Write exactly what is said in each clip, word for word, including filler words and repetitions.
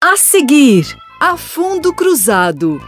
A seguir, afundo cruzado.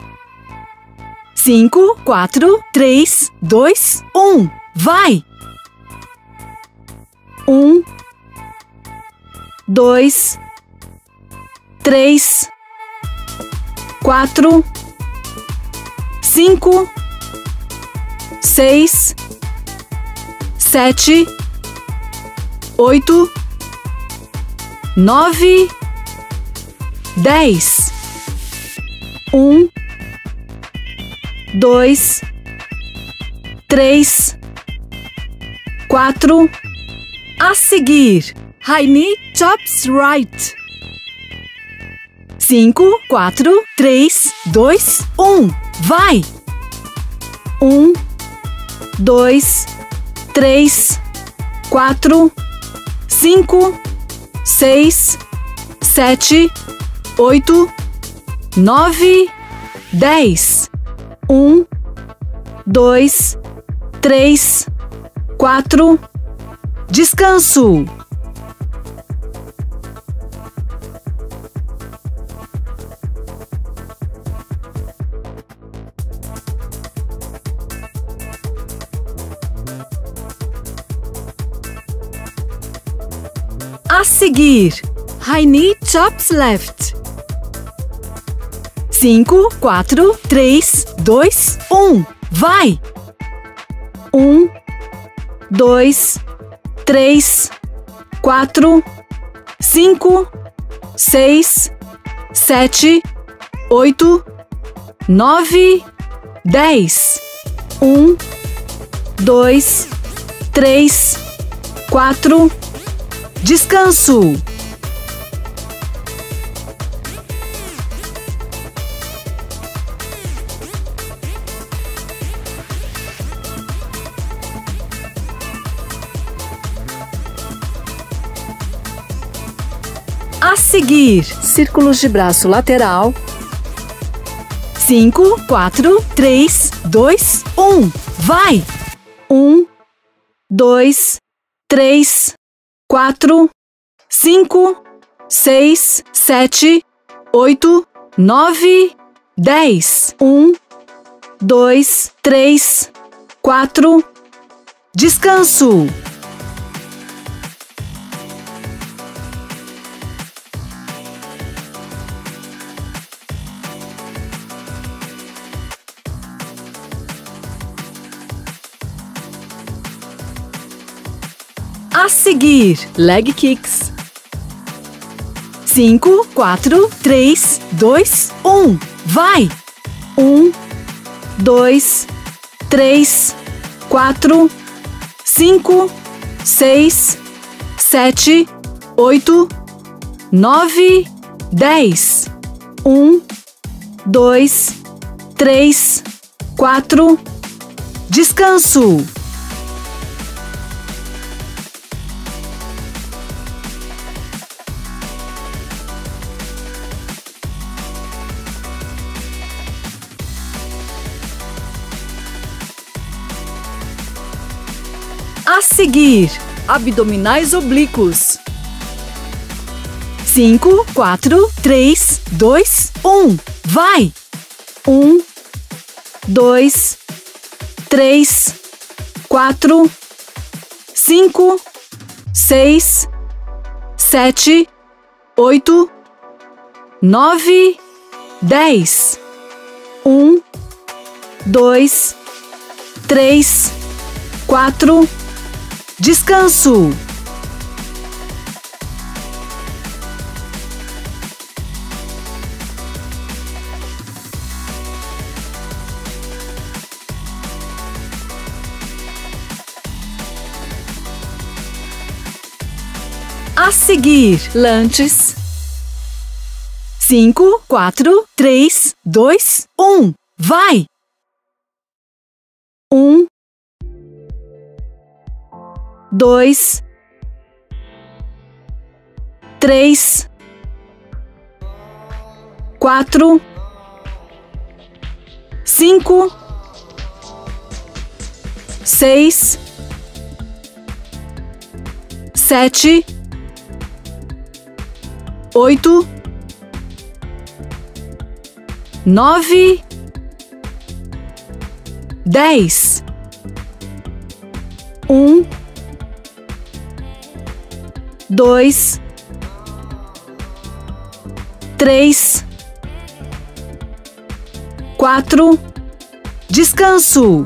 Cinco, quatro, três, dois, um. Vai! Um, dois, três, quatro, cinco, seis, sete, oito, nove, dez. Um, dois, três, quatro. A seguir, high knee chops right. Cinco, quatro, três, dois, um. Vai! Um, dois, três, quatro, cinco, seis, sete, oito, nove, dez. Um, dois, três, quatro. Descanso. A seguir, high knee chops left. Cinco, quatro, três, dois, um. Vai! Um, dois, três, quatro, cinco, seis, sete, oito, nove, dez. Um, dois, três, quatro. Descanso. A seguir, círculos de braço lateral. Cinco, quatro, três, dois, um. Vai! Um, dois, três, quatro, cinco, seis, sete, oito, nove, dez. Um, dois, três, quatro. Descanso. A seguir, leg kicks. Cinco, quatro, três, dois, um. Vai! Um, dois, três, quatro, cinco, seis, sete, oito, nove, dez. Um, dois, três, quatro. Descanso. A seguir, abdominais oblíquos. Cinco, quatro, três, dois, um. Vai! Um, dois, três, quatro, cinco, seis, sete, oito, nove, dez. Um, dois, três, quatro. Descanso. A seguir, lunges. Cinco, quatro, três, dois, um. Vai! Um, dois, três, quatro, cinco, seis, sete, oito, nove, dez, um, dois, três, quatro, descanso.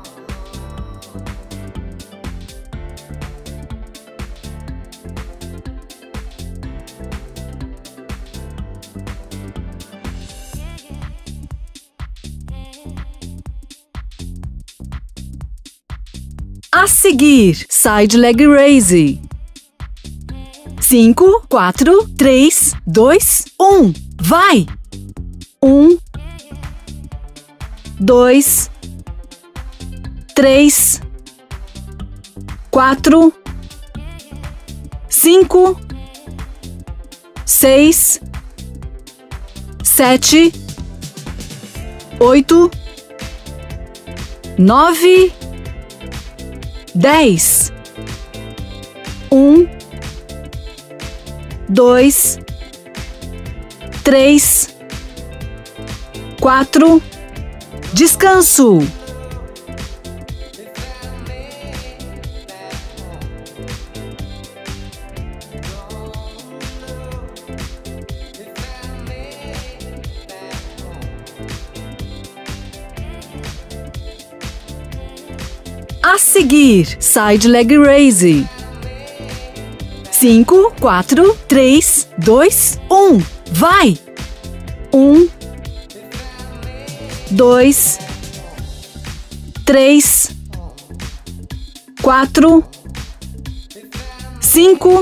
A seguir, side leg raise. Cinco, quatro, três, dois, um. Vai! Um, dois, três, quatro, cinco, seis, sete, oito, nove, dez. Um, dois, três, quatro, descanso. A seguir, side leg raise. Cinco, quatro, três, dois, um. Vai! Um, dois, três, quatro, cinco,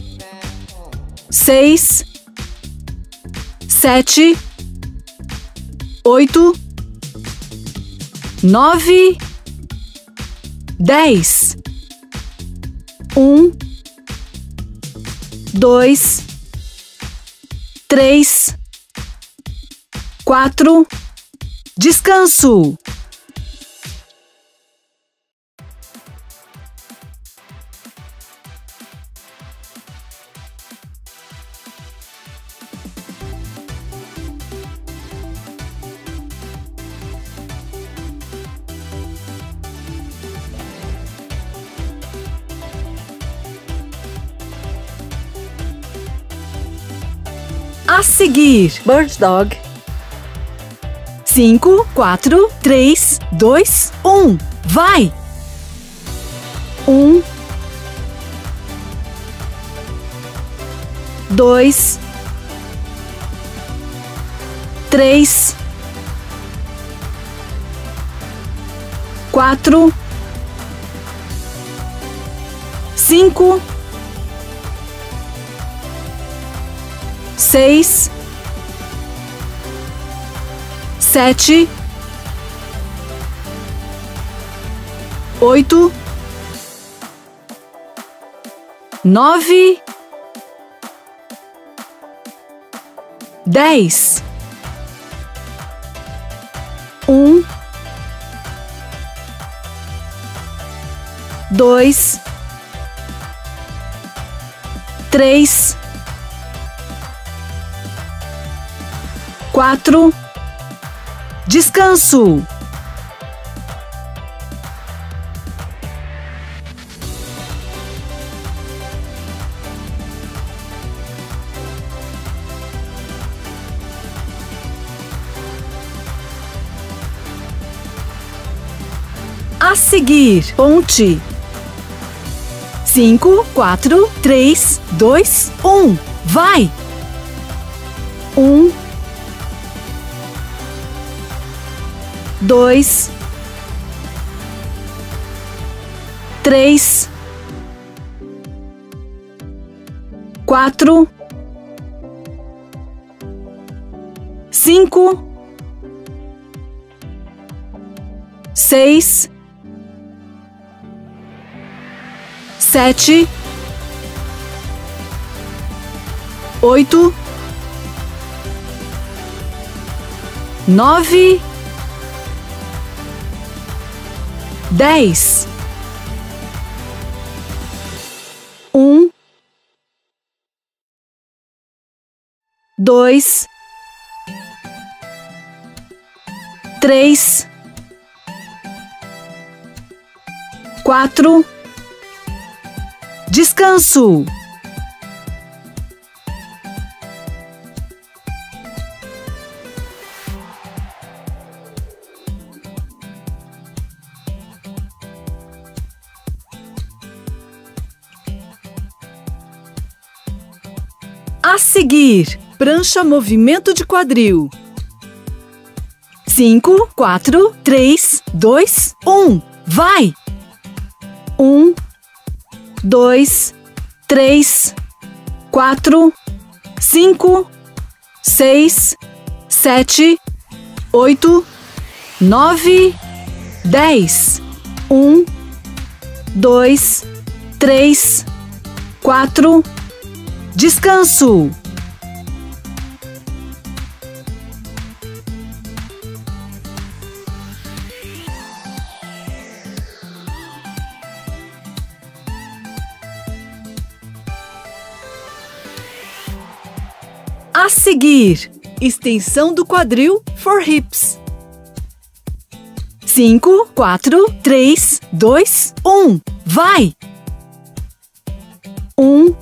seis, sete, oito, nove, dez. Um, dois, três, quatro, descanso. A seguir, bird dog. Cinco, quatro, três, dois, um. Vai! Um, dois, três, quatro, cinco, seis, sete, oito, nove, dez. Um, dois, três, quatro, descanso. A seguir, ponte. Cinco, quatro, três, dois, um. Vai! Um, dois, três, quatro, cinco, seis, sete, oito, nove, dez. Um, dois, três, quatro, descanso. A seguir, prancha movimento de quadril. Cinco, quatro, três, dois, um. Vai! Um, dois, três, quatro, cinco, seis, sete, oito, nove, dez. Um, dois, três, quatro, descanso. A seguir, extensão do quadril for hips. Cinco, quatro, três, dois, um. Vai! Um,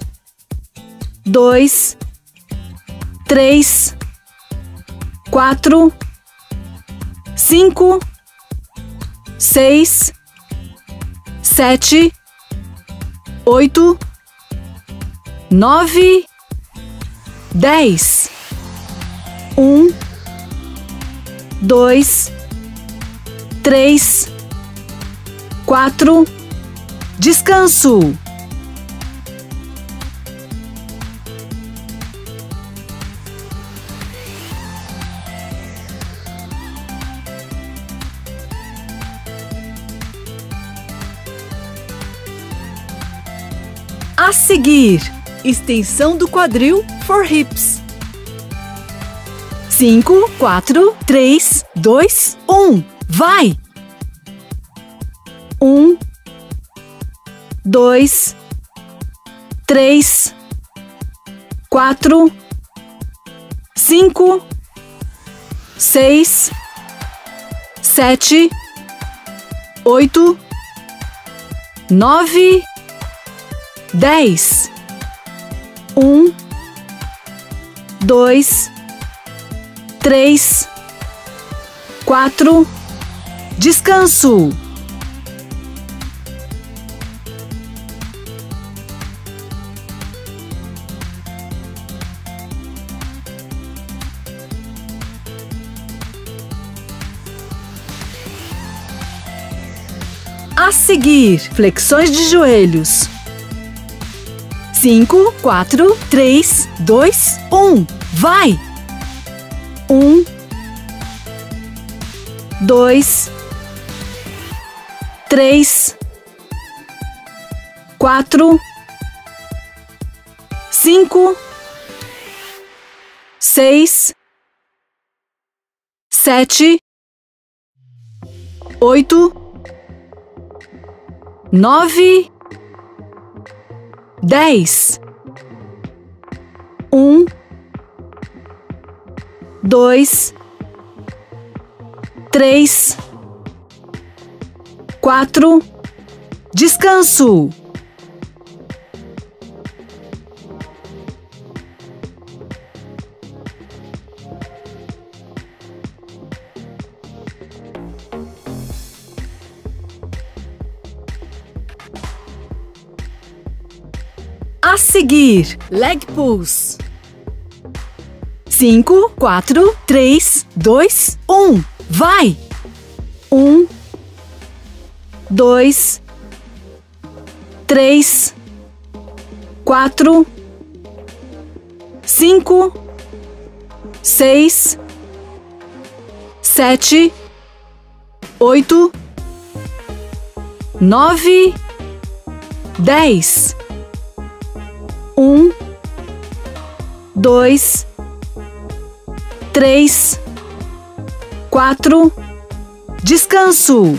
dois, três, quatro, cinco, seis, sete, oito, nove, dez. Um, dois, três, quatro, descanso. A seguir, extensão do quadril for hips. Cinco, quatro, três, dois, um. Vai! Um, dois, três, quatro, cinco, seis, sete, oito, nove, dez. Um, dois, três, quatro, descanso. A seguir, flexões de joelhos. Cinco, quatro, três, dois, um. Vai! Um, dois, três, quatro, cinco, seis, sete, oito, nove, dez. Um, dois, três, quatro, descanso. A seguir, leg pulls. Cinco, quatro, três, dois, um. Vai! Um, dois, três, quatro, cinco, seis, sete, oito, nove, dez. Um, dois, três, quatro, descanso.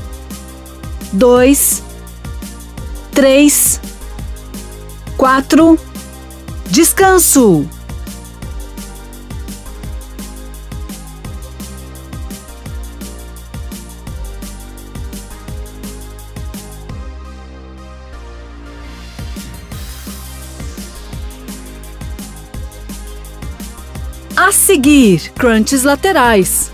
dois, três, quatro. Descanso. A seguir, crunches laterais.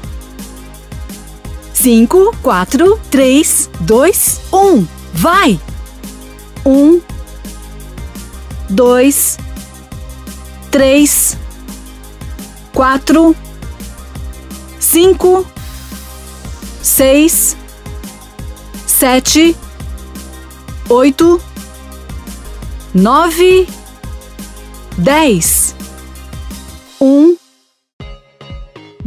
Cinco, quatro, três, dois, um. Vai! Um, dois, três, quatro, cinco, seis, sete, oito, nove, dez. Um,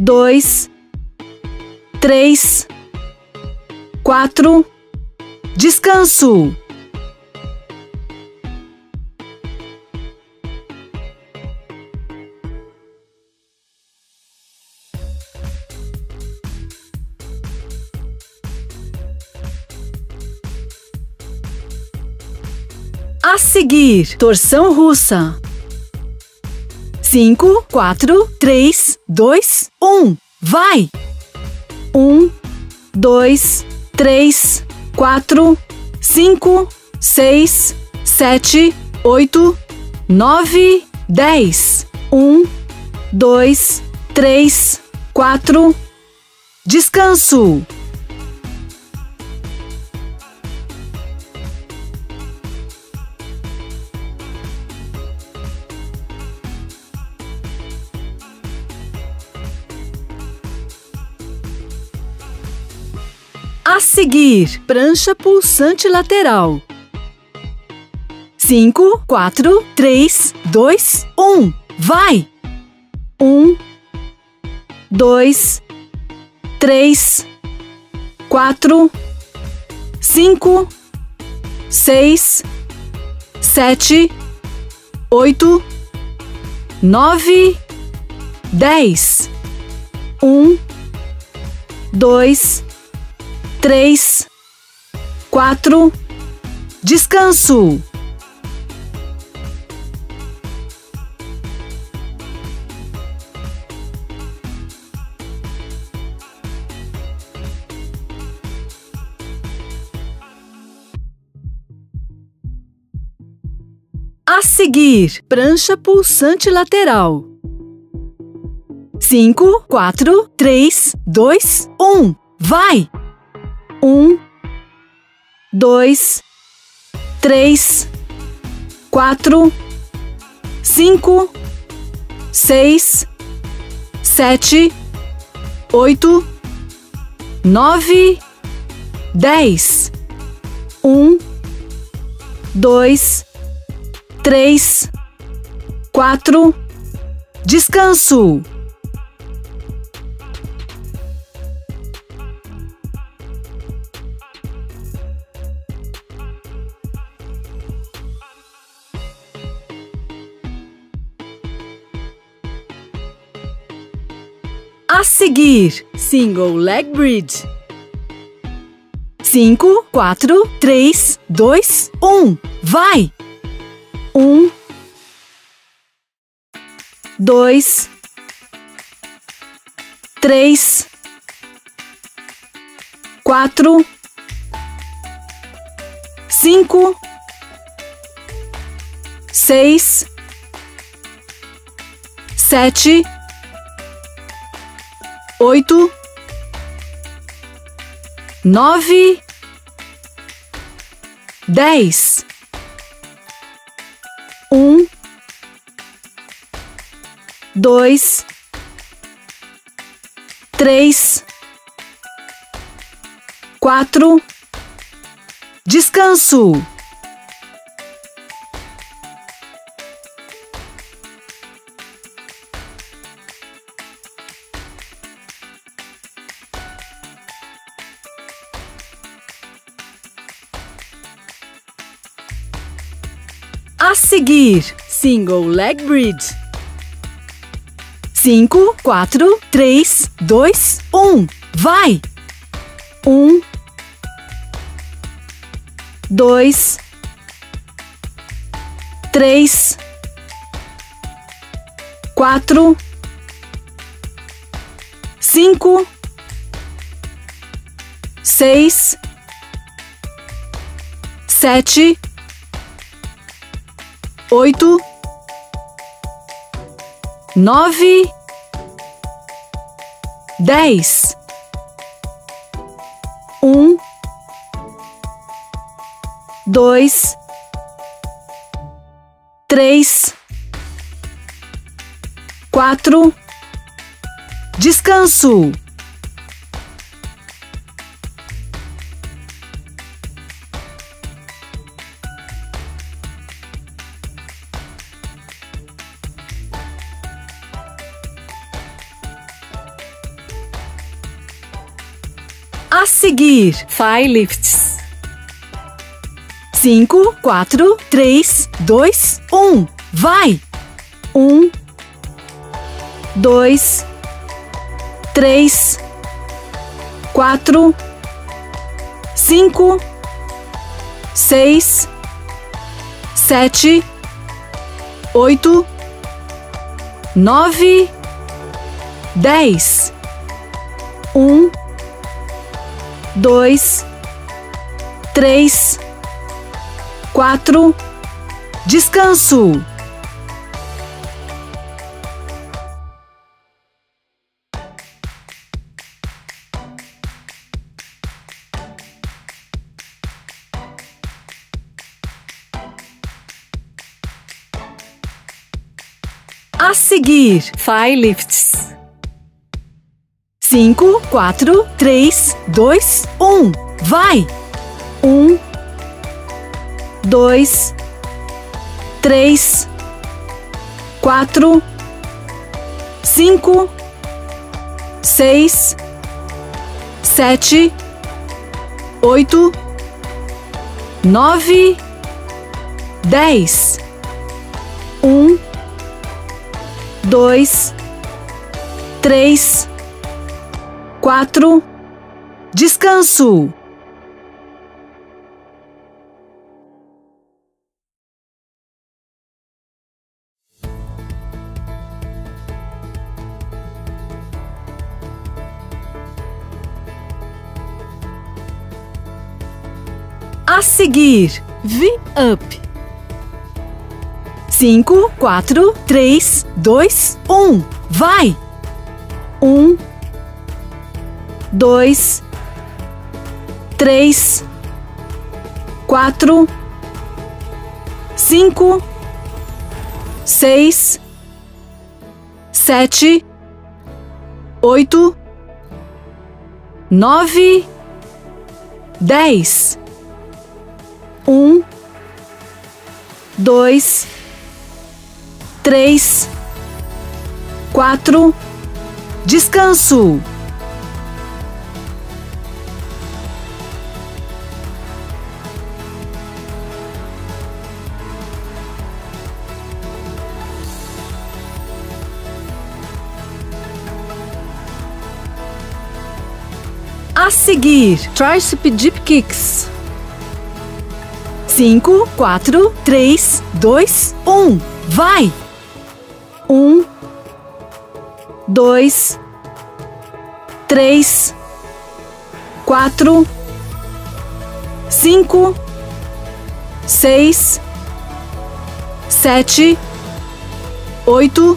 dois, três, quatro. Descanso. A seguir, torção russa. Cinco, quatro, três, dois, um. Vai! Um, dois, três, quatro, cinco, seis, sete, oito, nove, dez. Um, dois, três, quatro. Descanso. A seguir, prancha pulsante lateral. Cinco, quatro, três, dois, um. Vai! Um, dois, três, quatro, cinco, seis, sete, oito, nove, dez. Um, dois, três, quatro. Descanso. A seguir, prancha pulsante lateral. Cinco, quatro, três, dois, um. Vai! Um, dois, três, quatro, cinco, seis, sete, oito, nove, dez. Um, dois, três, quatro. Descanso. A seguir, single leg bridge. Cinco, quatro, três, dois, um. Vai! Um, dois, três, quatro, cinco, seis, sete, oito, nove, dez. Um, dois, três, quatro. Descanso. A seguir, single leg bridge. Cinco, quatro, três, dois, um. Vai! Um, dois, três, quatro, cinco, seis, sete, oito, nove, dez. Um, dois, três, quatro. Descanso. A seguir, Thigh lifts. cinco, quatro, três, dois, um. Vai! Um, dois, três, quatro, cinco, seis, sete, oito, nove, dez. Um, dois, três, quatro. Descanso. A seguir, Thigh lifts. cinco, quatro, três, dois, um. Vai! Um, dois, três, quatro, cinco, seis, sete, oito, nove, dez. Um, dois, três, quatro. Descanso. A seguir, V-up. cinco, quatro, três, dois, um. Vai! Um, dois, três, quatro, cinco, seis, sete, oito, nove, dez. Um, dois, três, quatro. Descanso. A seguir, Tricep dip kicks. cinco, quatro, três, dois, um. Vai! Um, dois, três, quatro, cinco, seis, sete, oito,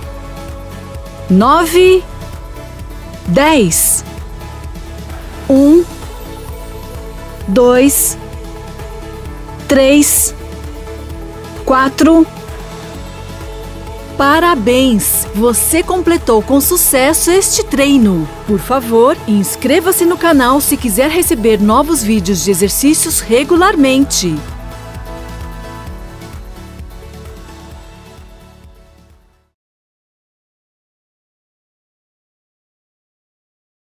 nove, dez. Um, dois, três, quatro. Parabéns! Você completou com sucesso este treino. Por favor, inscreva-se no canal se quiser receber novos vídeos de exercícios regularmente.